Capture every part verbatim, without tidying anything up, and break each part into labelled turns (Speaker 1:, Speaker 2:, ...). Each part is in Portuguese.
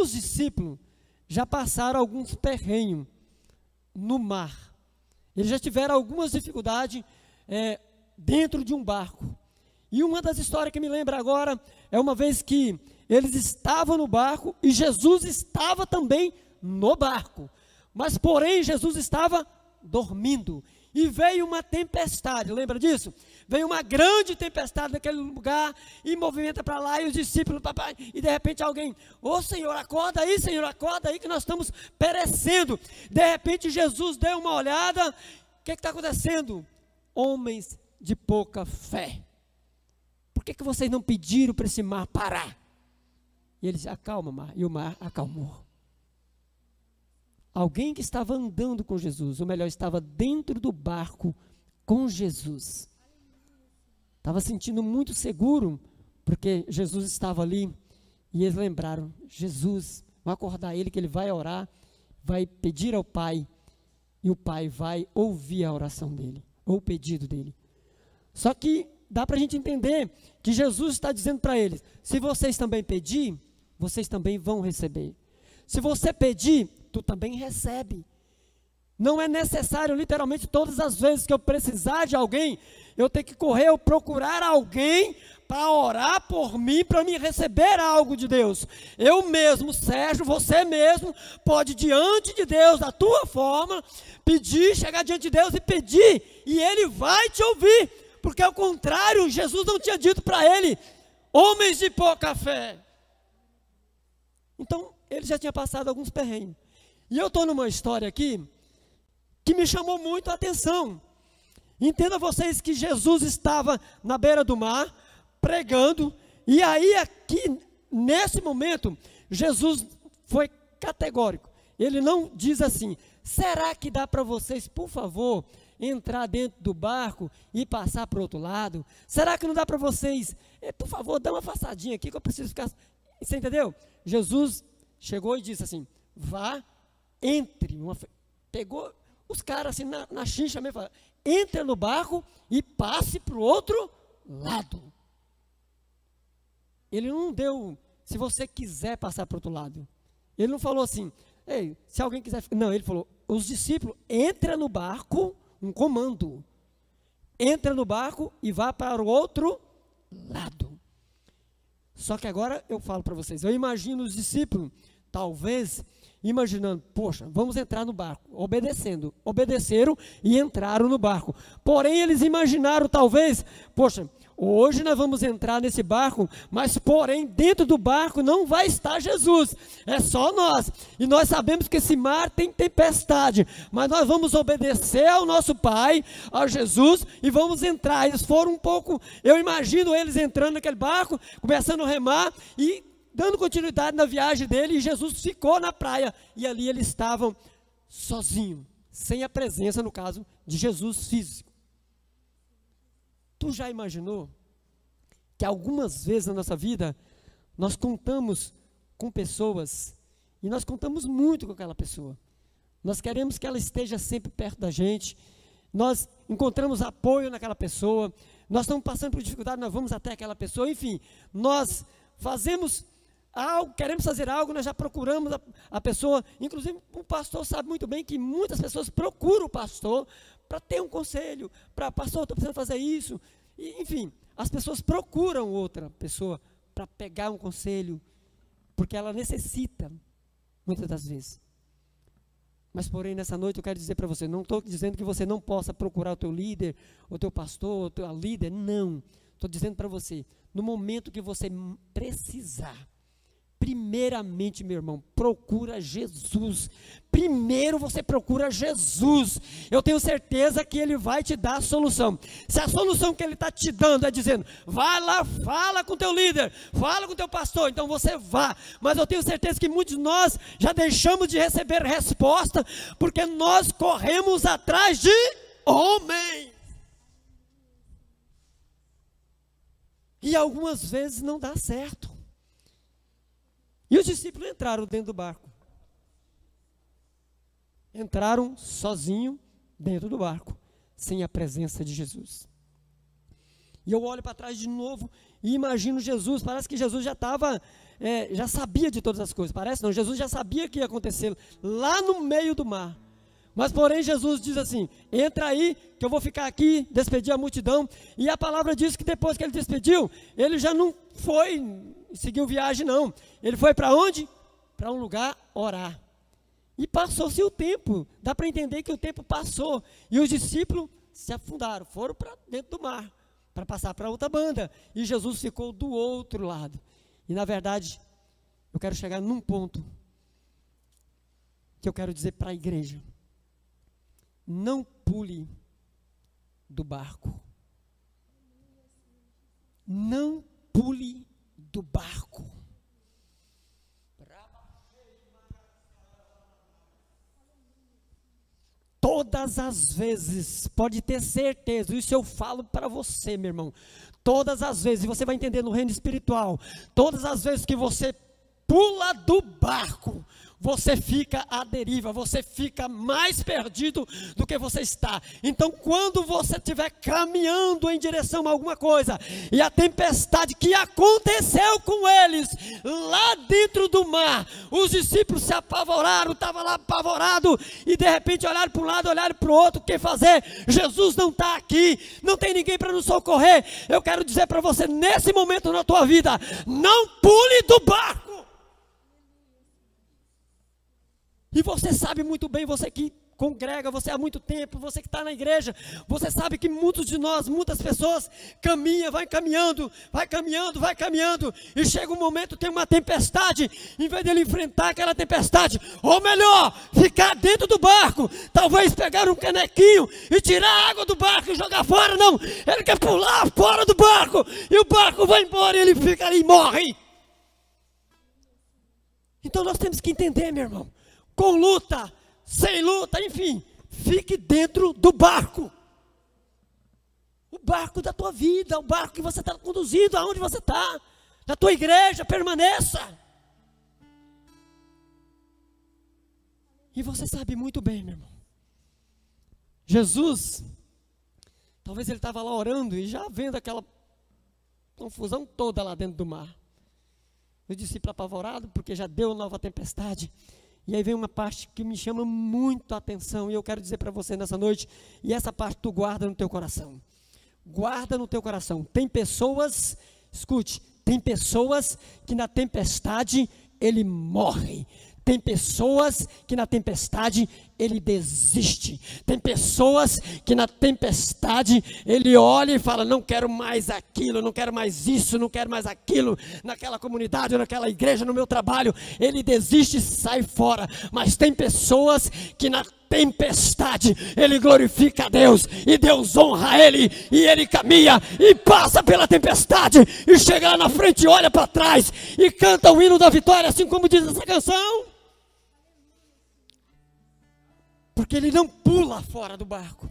Speaker 1: os discípulos já passaram alguns perrengues no mar. Eles já tiveram algumas dificuldades é, dentro de um barco. E uma das histórias que me lembra agora é uma vez que eles estavam no barco e Jesus estava também no barco. Mas, porém, Jesus estava dormindo. E veio uma tempestade, lembra disso? Veio uma grande tempestade naquele lugar e movimenta para lá e os discípulos, papai, e de repente alguém, ô Senhor, acorda aí, Senhor, acorda aí que nós estamos perecendo. De repente Jesus deu uma olhada, o que está acontecendo? Homens de pouca fé. Por que, que vocês não pediram para esse mar parar? E ele disse, acalma, mar, e o mar acalmou. Alguém que estava andando com Jesus, ou melhor, estava dentro do barco com Jesus. Estava sentindo muito seguro, porque Jesus estava ali, e eles lembraram, Jesus, vão acordar ele que ele vai orar, vai pedir ao Pai, e o Pai vai ouvir a oração dele, ou o pedido dele. Só que dá para a gente entender que Jesus está dizendo para eles, se vocês também pedir, vocês também vão receber. Se você pedir, tu também recebe. Não é necessário, literalmente, todas as vezes que eu precisar de alguém, eu tenho que correr ou procurar alguém para orar por mim, para me receber algo de Deus. Eu mesmo, Sérgio, você mesmo, pode diante de Deus, da tua forma, pedir, chegar diante de Deus e pedir, e Ele vai te ouvir, porque ao contrário, Jesus não tinha dito para ele, homens de pouca fé. Então, ele já tinha passado alguns perrengues. E eu estou numa história aqui que me chamou muito a atenção. Entenda vocês que Jesus estava na beira do mar, pregando, e aí aqui, nesse momento, Jesus foi categórico. Ele não diz assim, será que dá para vocês, por favor, entrar dentro do barco e passar para o outro lado? Será que não dá para vocês, é, por favor, dá uma afastadinha aqui que eu preciso ficar... Você entendeu? Jesus chegou e disse assim, vá, entre, uma, pegou os caras assim na, na chincha mesmo, falou, entra no barco e passe para o outro lado. Ele não deu, se você quiser passar para o outro lado. Ele não falou assim, ei, se alguém quiser, não, ele falou, os discípulos, entra no barco, um comando, entra no barco e vá para o outro lado. Só que agora eu falo para vocês, eu imagino os discípulos, talvez, imaginando, poxa, vamos entrar no barco, obedecendo, obedeceram e entraram no barco. Porém, eles imaginaram, talvez, poxa, hoje nós vamos entrar nesse barco, mas porém, dentro do barco não vai estar Jesus, é só nós. E nós sabemos que esse mar tem tempestade, mas nós vamos obedecer ao nosso Pai, a Jesus, e vamos entrar. Eles foram um pouco, eu imagino eles entrando naquele barco, começando a remar e dando continuidade na viagem dele, e Jesus ficou na praia, e ali eles estavam sozinhos, sem a presença, no caso, de Jesus físico. Tu já imaginou que algumas vezes na nossa vida, nós contamos com pessoas, e nós contamos muito com aquela pessoa, nós queremos que ela esteja sempre perto da gente, nós encontramos apoio naquela pessoa, nós estamos passando por dificuldade, nós vamos até aquela pessoa, enfim, nós fazemos algo, queremos fazer algo, nós já procuramos a, a pessoa, inclusive o pastor sabe muito bem que muitas pessoas procuram o pastor para ter um conselho, para, pastor, estou precisando fazer isso, e, enfim, as pessoas procuram outra pessoa para pegar um conselho, porque ela necessita, muitas das vezes. Mas porém, nessa noite eu quero dizer para você, não estou dizendo que você não possa procurar o teu líder, o teu pastor, o teu líder, não, estou dizendo para você, no momento que você precisar, primeiramente, meu irmão, procura Jesus. Primeiro você procura Jesus. Eu tenho certeza que Ele vai te dar a solução. Se a solução que Ele está te dando é dizendo, vai lá, fala com o teu líder, fala com o teu pastor, então você vá. Mas eu tenho certeza que muitos de nós já deixamos de receber resposta, porque nós corremos atrás de homens. E algumas vezes não dá certo. E os discípulos entraram dentro do barco. Entraram sozinhos dentro do barco, sem a presença de Jesus. E eu olho para trás de novo e imagino Jesus, parece que Jesus já estava é, já sabia de todas as coisas. Parece não, Jesus já sabia que ia acontecer lá no meio do mar. Mas porém Jesus diz assim, entra aí que eu vou ficar aqui, despedir a multidão. E a palavra diz que depois que ele despediu, ele já não foi, seguiu viagem não. Ele foi para onde? Para um lugar orar. E passou-se o tempo, dá para entender que o tempo passou. E os discípulos se afundaram, foram para dentro do mar, para passar para outra banda. E Jesus ficou do outro lado. E na verdade, eu quero chegar num ponto que eu quero dizer para a igreja. Não pule do barco. Não pule do barco. Todas as vezes, pode ter certeza, isso eu falo para você, meu irmão. Todas as vezes, e você vai entender no reino espiritual, todas as vezes que você pula do barco, você fica à deriva, você fica mais perdido do que você está. Então, quando você estiver caminhando em direção a alguma coisa, e a tempestade que aconteceu com eles, lá dentro do mar, os discípulos se apavoraram, estavam lá apavorados, e de repente olharam para um lado, olharam para o outro, o que fazer? Jesus não está aqui, não tem ninguém para nos socorrer. Eu quero dizer para você, nesse momento na tua vida, não pule do barco. E você sabe muito bem, você que congrega, você há muito tempo, você que está na igreja, você sabe que muitos de nós, muitas pessoas, caminham, vai caminhando, vai caminhando, vai caminhando, e chega um momento, tem uma tempestade, em vez dele enfrentar aquela tempestade, ou melhor, ficar dentro do barco, talvez pegar um canequinho e tirar a água do barco e jogar fora, não, ele quer pular fora do barco, e o barco vai embora e ele fica ali e morre. Então nós temos que entender, meu irmão, com luta, sem luta, enfim, fique dentro do barco. O barco da tua vida, o barco que você está conduzindo, aonde você está, da tua igreja, permaneça. E você sabe muito bem, meu irmão, Jesus, talvez ele estava lá orando e já vendo aquela confusão toda lá dentro do mar. O discípulo apavorado, porque já deu nova tempestade. E aí vem uma parte que me chama muito a atenção, e eu quero dizer para você nessa noite, e essa parte tu guarda no teu coração. Guarda no teu coração. Tem pessoas, escute, tem pessoas que na tempestade ele morre. Tem pessoas que na tempestade ele desiste. Tem pessoas que na tempestade ele olha e fala, não quero mais aquilo, não quero mais isso, não quero mais aquilo, naquela comunidade, naquela igreja, no meu trabalho, ele desiste e sai fora. Mas tem pessoas que na tempestade ele glorifica a Deus, e Deus honra ele, e ele caminha e passa pela tempestade, e chega lá na frente, olha para trás e canta o hino da vitória, assim como diz essa canção. Porque ele não pula fora do barco.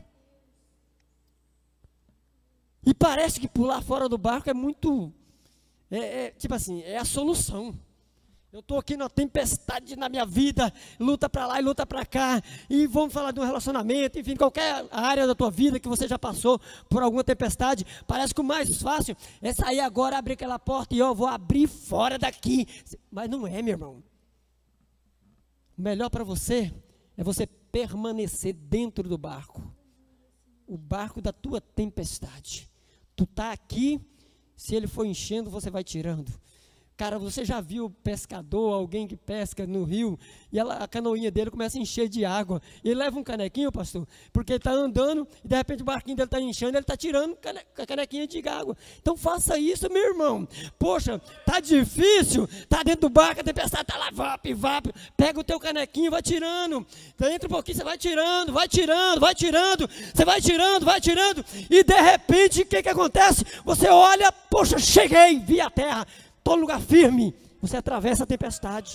Speaker 1: E parece que pular fora do barco é muito, é, é, tipo assim, é a solução. Eu estou aqui numa tempestade na minha vida, luta para lá e luta para cá, e vamos falar de um relacionamento, enfim, qualquer área da tua vida que você já passou por alguma tempestade, parece que o mais fácil é sair agora, abrir aquela porta e eu vou abrir fora daqui. Mas não é, meu irmão. O melhor para você é você permanecer dentro do barco, o barco da tua tempestade. Tu está aqui, se ele for enchendo, você vai tirando. Cara, você já viu pescador, alguém que pesca no rio, e ela, a canoinha dele começa a encher de água, e ele leva um canequinho, pastor, porque ele está andando, e de repente o barquinho dele está enchendo, ele está tirando a canequinha de água. Então faça isso, meu irmão. Poxa, tá difícil, tá dentro do barco, a tempestade está lá, vap, vap, pega o teu canequinho, vai tirando, entra um pouquinho, você vai tirando, vai tirando, vai tirando, você vai tirando, vai tirando, e de repente, o que que acontece? Você olha, poxa, cheguei, vi a terra, estou no lugar firme, você atravessa a tempestade.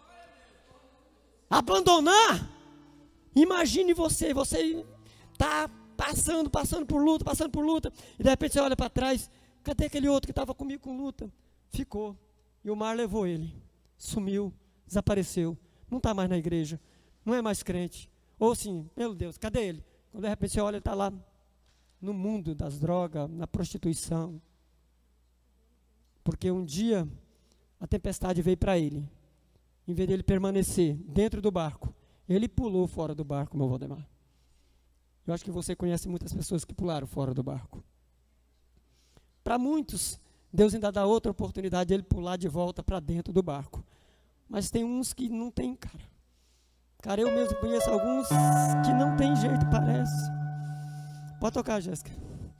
Speaker 1: Abandonar, imagine você, você está passando, passando por luta, passando por luta, e de repente você olha para trás, cadê aquele outro que estava comigo com luta? Ficou, e o mar levou ele, sumiu, desapareceu, não está mais na igreja, não é mais crente, ou sim, meu Deus, cadê ele? Quando de repente você olha, ele está lá no mundo das drogas, na prostituição. Porque um dia a tempestade veio para ele. Em vez dele permanecer dentro do barco, ele pulou fora do barco, meu Valdemar. Eu acho que você conhece muitas pessoas que pularam fora do barco. Para muitos, Deus ainda dá outra oportunidade de ele pular de volta para dentro do barco. Mas tem uns que não tem, cara. Cara, eu mesmo conheço alguns que não tem jeito, parece. Pode tocar, Jéssica.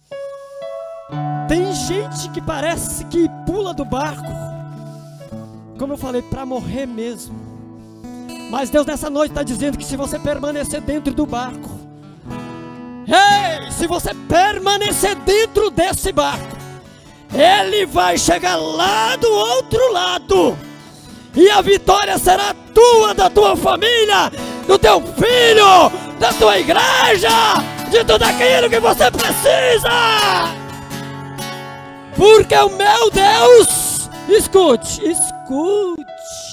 Speaker 1: Tem gente que parece que pula do barco, como eu falei, para morrer mesmo. Mas Deus nessa noite está dizendo que se você permanecer dentro do barco, ei, se você permanecer dentro desse barco, Ele vai chegar lá do outro lado, e a vitória será tua, da tua família, do teu filho, da tua igreja, de tudo aquilo que você precisa. Porque o meu Deus, escute, escute,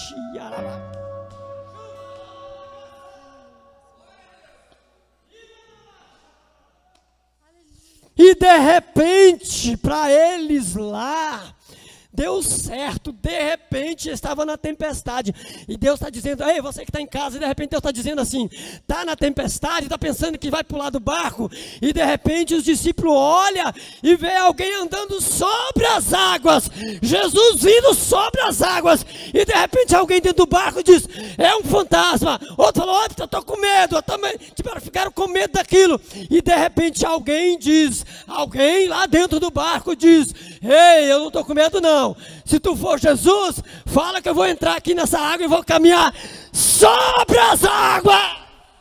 Speaker 1: e de repente, para eles lá, deu certo. De repente estava na tempestade, e Deus está dizendo: ei, você que está em casa, e de repente Deus está dizendo assim, está na tempestade, está pensando que vai pular do barco, e de repente os discípulos olham e vê alguém andando sobre as águas, Jesus vindo sobre as águas, e de repente alguém dentro do barco diz: é um fantasma. Outro falou: eu estou com medo, eu também. Tipo, ficaram com medo daquilo, e de repente alguém diz, alguém lá dentro do barco diz: ei, eu não estou com medo não. Se tu for Jesus, fala que eu vou entrar aqui nessa água e vou caminhar sobre as águas.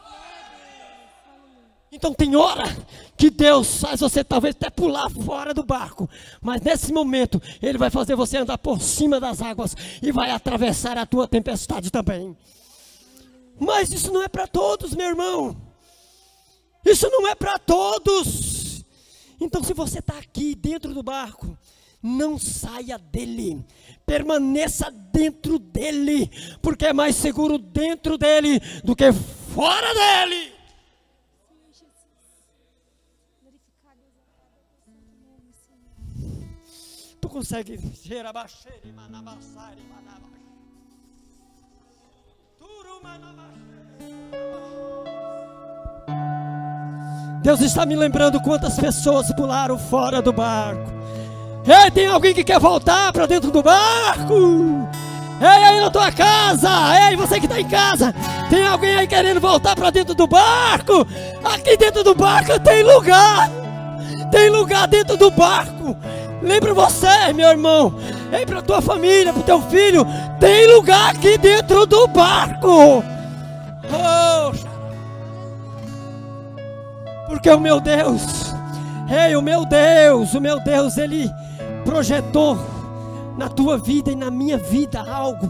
Speaker 1: Então tem hora que Deus faz você talvez até pular fora do barco, mas nesse momento Ele vai fazer você andar por cima das águas e vai atravessar a tua tempestade também. Mas isso não é para todos, meu irmão. Isso não é para todos. Então se você está aqui dentro do barco, não saia dele, permaneça dentro dele, porque é mais seguro dentro dele do que fora dele. Tu consegue gerar baixeira e manabassar e manabassar. Deus está me lembrando quantas pessoas pularam fora do barco. Ei, tem alguém que quer voltar para dentro do barco? Ei, aí na tua casa, ei, você que está em casa, tem alguém aí querendo voltar para dentro do barco? Aqui dentro do barco tem lugar, tem lugar dentro do barco. Lembra você, meu irmão, ei, para tua família, para o teu filho, tem lugar aqui dentro do barco. Oh, porque o meu Deus, ei, o meu Deus, o meu Deus, Ele projetou na tua vida e na minha vida algo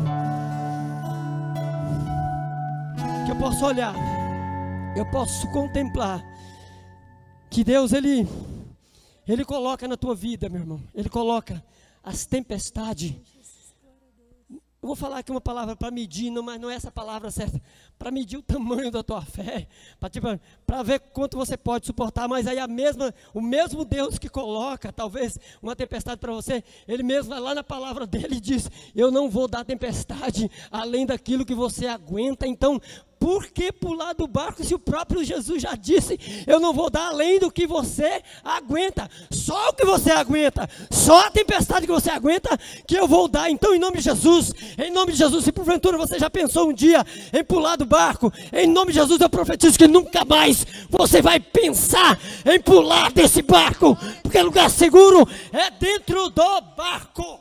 Speaker 1: que eu posso olhar, eu posso contemplar, que Deus Ele, Ele coloca na tua vida, meu irmão, Ele coloca as tempestades. Eu vou falar aqui uma palavra para medir, não, mas não é essa palavra certa, para medir o tamanho da tua fé, para tipo, para ver quanto você pode suportar. Mas aí a mesma, o mesmo Deus que coloca talvez uma tempestade para você, Ele mesmo vai lá na palavra dele e diz: eu não vou dar tempestade além daquilo que você aguenta. Então, por que pular do barco se o próprio Jesus já disse: eu não vou dar além do que você aguenta, só o que você aguenta, só a tempestade que você aguenta que eu vou dar. Então, em nome de Jesus, em nome de Jesus, se porventura você já pensou um dia em pular do barco, em nome de Jesus eu profetizo que nunca mais você vai pensar em pular desse barco, porque lugar seguro é dentro do barco.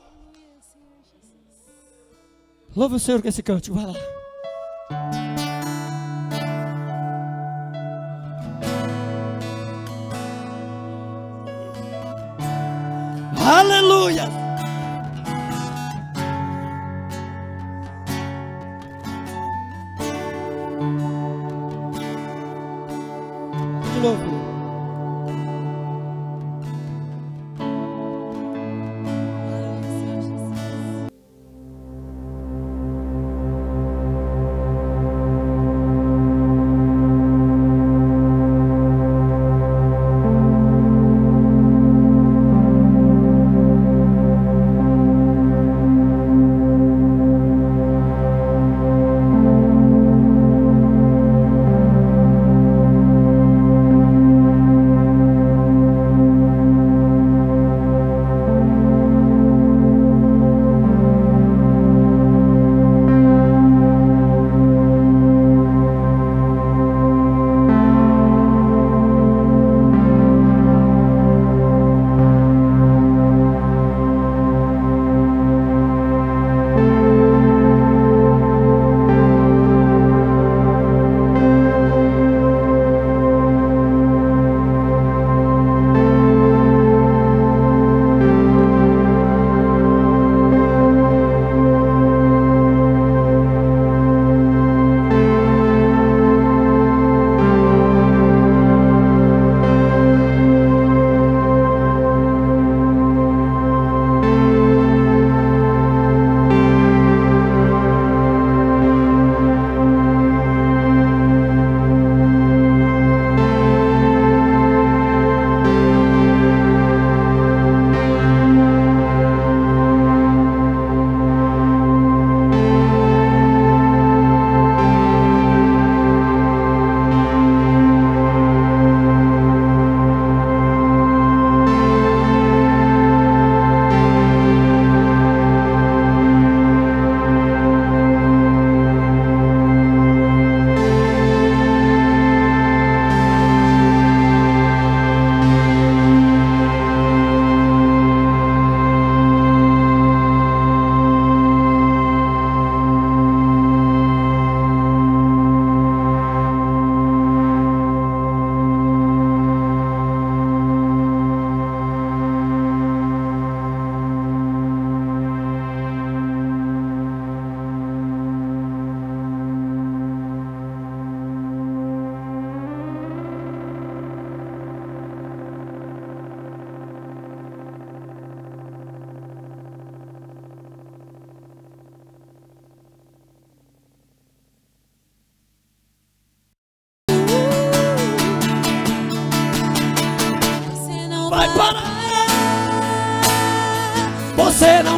Speaker 1: Louve o Senhor com esse cântico, vai lá. Aleluia! De novo.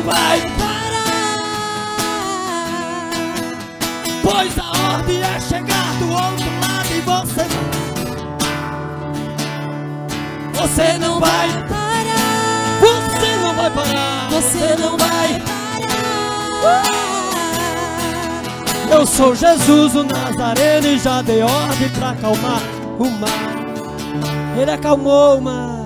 Speaker 1: vai parar, pois a ordem é chegar do outro lado e você Você não vai parar, você não vai parar, você não vai parar. Eu sou Jesus o Nazareno e já dei ordem para acalmar o mar. Ele acalmou o mar.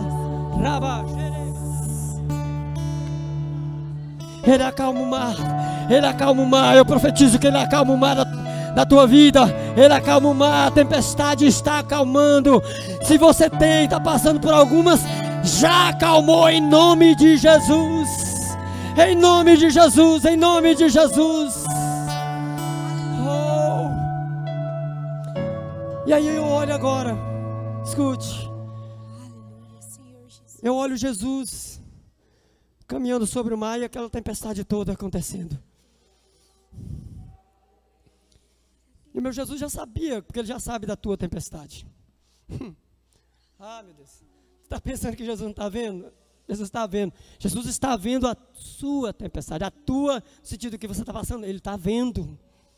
Speaker 1: Ele acalma o mar. Ele acalma o mar. Eu profetizo que Ele acalma o mar da, da tua vida. Ele acalma o mar. A tempestade está acalmando. Se você tem, está passando por algumas, já acalmou em nome de Jesus. Em nome de Jesus. Em nome de Jesus. Oh. E aí eu olho agora. Escute. Eu olho Jesus caminhando sobre o mar e aquela tempestade toda acontecendo. E o meu Jesus já sabia, porque Ele já sabe da tua tempestade. Ah, meu Deus. Você está pensando que Jesus não está vendo? Jesus está vendo. Jesus está vendo a sua tempestade, a tua, no sentido que você está passando, Ele está vendo.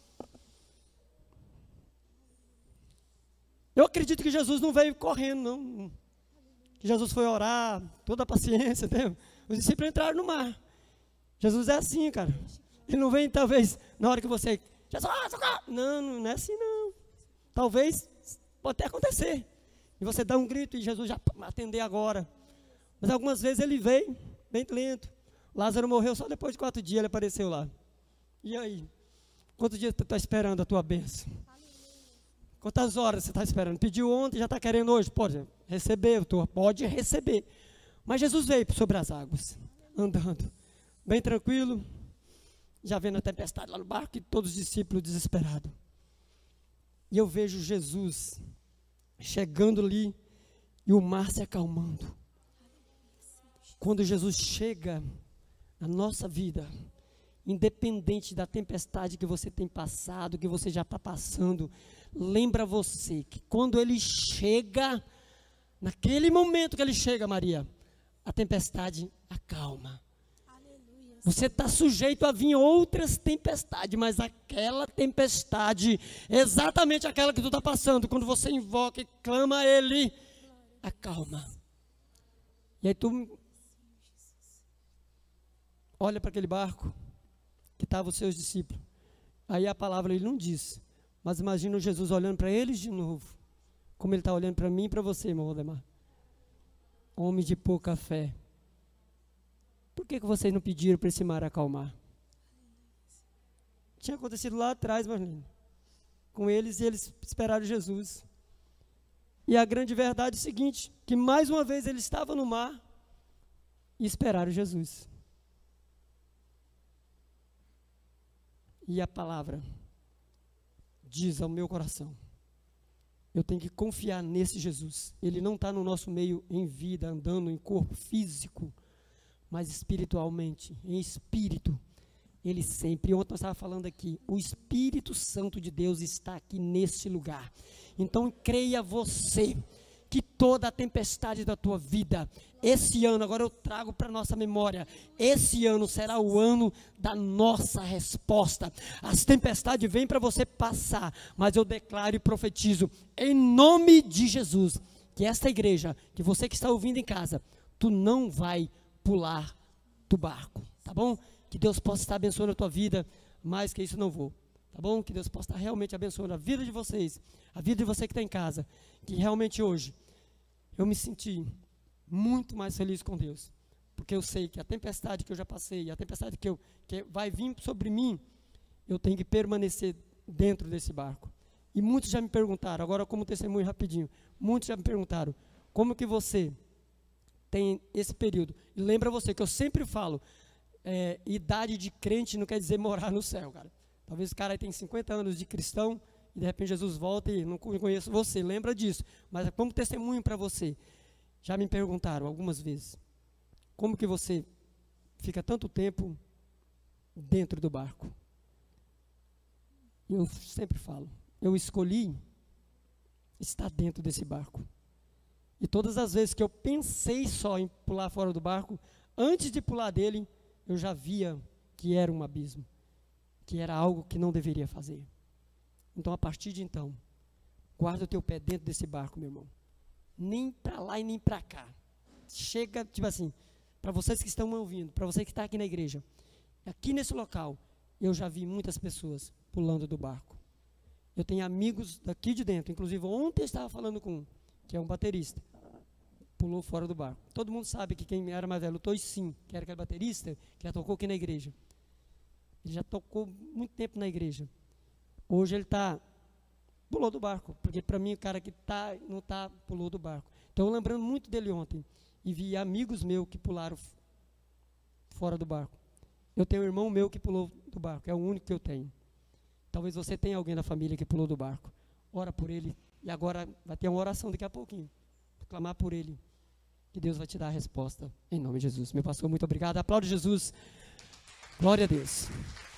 Speaker 1: Eu acredito que Jesus não veio correndo, não. Que Jesus foi orar, toda a paciência, entendeu? Os discípulos entraram no mar. Jesus é assim, cara. Ele não vem, talvez, na hora que você... Jesus, ah, socorro! Não, não é assim, não. Talvez, pode até acontecer. E você dá um grito e Jesus já atender agora. Mas algumas vezes Ele veio, bem lento. Lázaro morreu só depois de quatro dias, Ele apareceu lá. E aí? Quantos dias você está esperando a tua bênção? Quantas horas você está esperando? Pediu ontem, já está querendo hoje? Pode receber, pode receber. Mas Jesus veio sobre as águas, andando, bem tranquilo, já vendo a tempestade lá no barco e todos os discípulos desesperados. E eu vejo Jesus chegando ali e o mar se acalmando. Quando Jesus chega na nossa vida, independente da tempestade que você tem passado, que você já está passando, lembra você que quando Ele chega, naquele momento que Ele chega, Maria, a tempestade acalma. Aleluia. Você está sujeito a vir outras tempestades, mas aquela tempestade, exatamente aquela que tu está passando, quando você invoca e clama a Ele, acalma. E aí tu olha para aquele barco que estavam os seus discípulos. Aí a palavra Ele não diz, mas imagina Jesus olhando para eles de novo, como Ele está olhando para mim e para você, irmão Valdemar. Homem de pouca fé. Por que, que vocês não pediram para esse mar acalmar? Tinha acontecido lá atrás, Marlene, com eles, e eles esperaram Jesus. E a grande verdade é o seguinte, que mais uma vez eles estavam no mar e esperaram Jesus. E a palavra diz ao meu coração, eu tenho que confiar nesse Jesus. Ele não está no nosso meio em vida, andando em corpo físico, mas espiritualmente, em espírito. Ele sempre, ontem nós estávamos falando aqui, o Espírito Santo de Deus está aqui nesse lugar. Então creia você, que toda a tempestade da tua vida, esse ano, agora eu trago para a nossa memória, esse ano será o ano da nossa resposta. As tempestades vêm para você passar, mas eu declaro e profetizo, em nome de Jesus, que esta igreja, que você que está ouvindo em casa, tu não vai pular do barco, tá bom? Que Deus possa estar abençoando a tua vida, mais que isso não vou, tá bom? Que Deus possa estar realmente abençoando a vida de vocês, a vida de você que está em casa, que realmente hoje eu me senti muito mais feliz com Deus, porque eu sei que a tempestade que eu já passei, a tempestade que, eu, que vai vir sobre mim, eu tenho que permanecer dentro desse barco. E muitos já me perguntaram, agora como testemunho rapidinho, muitos já me perguntaram, como que você tem esse período? E lembra você que eu sempre falo, é, idade de crente não quer dizer morar no céu, cara. Talvez o cara aí tem cinquenta anos de cristão, e de repente Jesus volta e não conheço você, lembra disso. Mas como testemunho para você, já me perguntaram algumas vezes, como que você fica tanto tempo dentro do barco? Eu sempre falo, eu escolhi estar dentro desse barco. E todas as vezes que eu pensei só em pular fora do barco, antes de pular dele, eu já via que era um abismo, que era algo que não deveria fazer. Então, a partir de então, guarda o teu pé dentro desse barco, meu irmão. Nem para lá e nem para cá. Chega, tipo assim, para vocês que estão me ouvindo, para você que está aqui na igreja, aqui nesse local, eu já vi muitas pessoas pulando do barco. Eu tenho amigos daqui de dentro, inclusive ontem eu estava falando com um, que é um baterista, pulou fora do barco. Todo mundo sabe que quem era mais velho, o Toicinho, que era aquele baterista, que já tocou aqui na igreja. Ele já tocou muito tempo na igreja. Hoje ele está, pulou do barco, porque para mim o cara que tá, não está, pulou do barco. Então eu lembrando muito dele ontem, e vi amigos meus que pularam fora do barco. Eu tenho um irmão meu que pulou do barco, é o único que eu tenho. Talvez você tenha alguém da família que pulou do barco. Ora por ele, e agora vai ter uma oração daqui a pouquinho. Clamar por ele, que Deus vai te dar a resposta, em nome de Jesus. Meu pastor, muito obrigado. Aplaude Jesus. Glória a Deus.